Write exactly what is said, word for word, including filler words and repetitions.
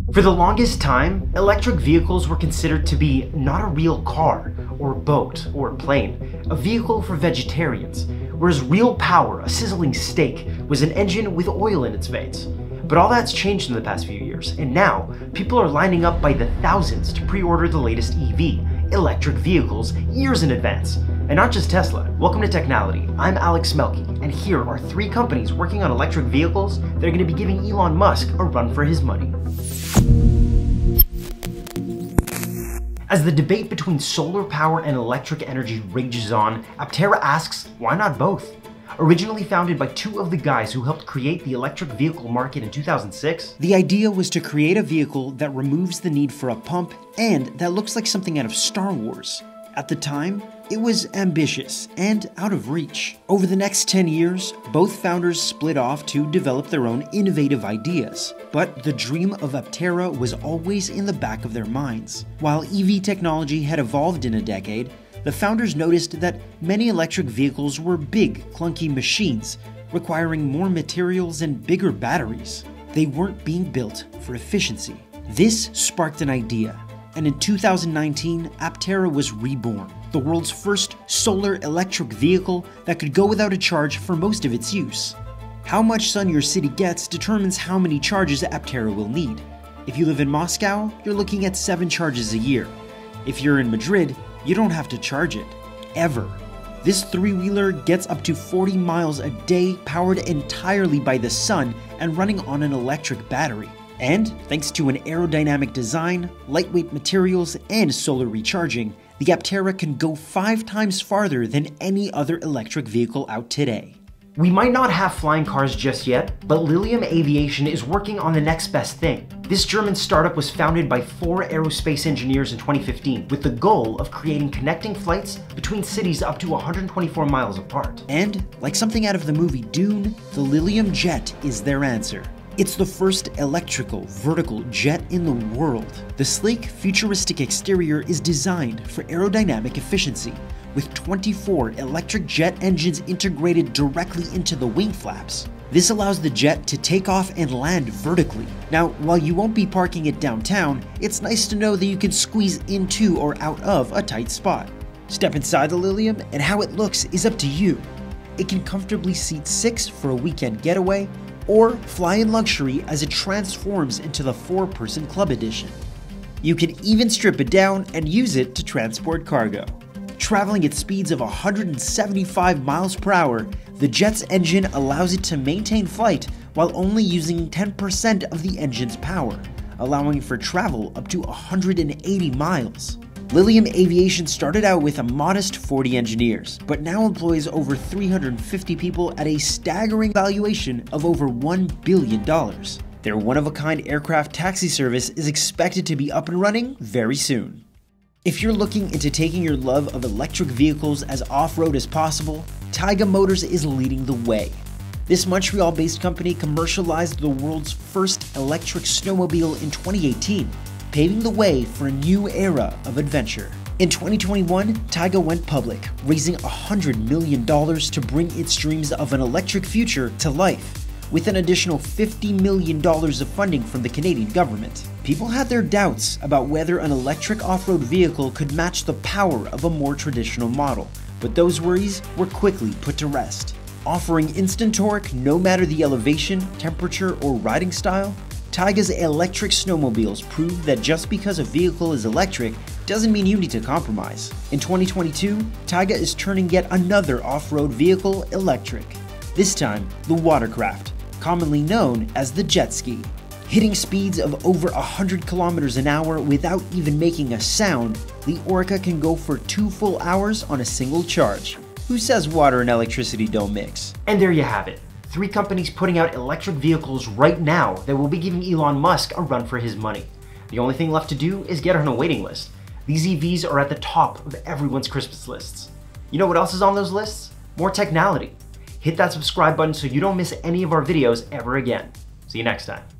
For the longest time, electric vehicles were considered to be not a real car, or boat, or plane, a vehicle for vegetarians, whereas real power, a sizzling steak, was an engine with oil in its veins. But all that's changed in the past few years, and now people are lining up by the thousands to pre-order the latest E V, electric vehicles, years in advance. And not just Tesla. Welcome to Technality. I'm Alex Melki, and here are three companies working on electric vehicles that are going to be giving Elon Musk a run for his money. As the debate between solar power and electric energy rages on, Aptera asks, why not both? Originally founded by two of the guys who helped create the electric vehicle market in two thousand six, the idea was to create a vehicle that removes the need for a pump and that looks like something out of Star Wars. At the time, it was ambitious and out of reach. Over the next ten years, both founders split off to develop their own innovative ideas, but the dream of Aptera was always in the back of their minds. While E V technology had evolved in a decade, the founders noticed that many electric vehicles were big, clunky machines, requiring more materials and bigger batteries. They weren't being built for efficiency. This sparked an idea, and in two thousand nineteen, Aptera was reborn, the world's first solar electric vehicle that could go without a charge for most of its use. How much sun your city gets determines how many charges Aptera will need. If you live in Moscow, you're looking at seven charges a year. If you're in Madrid, you don't have to charge it, ever. This three-wheeler gets up to forty miles a day, powered entirely by the sun and running on an electric battery. And thanks to an aerodynamic design, lightweight materials, and solar recharging, the Aptera can go five times farther than any other electric vehicle out today. We might not have flying cars just yet, but Lilium Aviation is working on the next best thing. This German startup was founded by four aerospace engineers in twenty fifteen with the goal of creating connecting flights between cities up to one hundred twenty-four miles apart. And, like something out of the movie Dune, the Lilium jet is their answer. It's the first electrical, vertical jet in the world. The sleek, futuristic exterior is designed for aerodynamic efficiency, with twenty-four electric jet engines integrated directly into the wing flaps. This allows the jet to take off and land vertically. Now, while you won't be parking it downtown, it's nice to know that you can squeeze into or out of a tight spot. Step inside the Lilium, and how it looks is up to you. It can comfortably seat six for a weekend getaway, or fly in luxury as it transforms into the four-person club edition. You can even strip it down and use it to transport cargo. Traveling at speeds of one hundred seventy-five miles per hour, the jet's engine allows it to maintain flight while only using ten percent of the engine's power, allowing for travel up to one hundred eighty miles. Lilium Aviation started out with a modest forty engineers, but now employs over three hundred fifty people at a staggering valuation of over one billion dollars. Their one-of-a-kind aircraft taxi service is expected to be up and running very soon. If you're looking into taking your love of electric vehicles as off-road as possible, Taiga Motors is leading the way. This Montreal-based company commercialized the world's first electric snowmobile in twenty eighteen, paving the way for a new era of adventure. In twenty twenty-one, Taiga went public, raising one hundred million dollars to bring its dreams of an electric future to life, with an additional fifty million dollars of funding from the Canadian government. People had their doubts about whether an electric off-road vehicle could match the power of a more traditional model, but those worries were quickly put to rest. Offering instant torque no matter the elevation, temperature, or riding style, Taiga's electric snowmobiles prove that just because a vehicle is electric doesn't mean you need to compromise. In twenty twenty-two, Taiga is turning yet another off-road vehicle electric. This time, the watercraft, commonly known as the jet ski. Hitting speeds of over one hundred kilometers an hour without even making a sound, the Orca can go for two full hours on a single charge. Who says water and electricity don't mix? And there you have it. Three companies putting out electric vehicles right now that will be giving Elon Musk a run for his money. The only thing left to do is get on a waiting list. These E Vs are at the top of everyone's Christmas lists. You know what else is on those lists? More Technality. Hit that subscribe button so you don't miss any of our videos ever again. See you next time.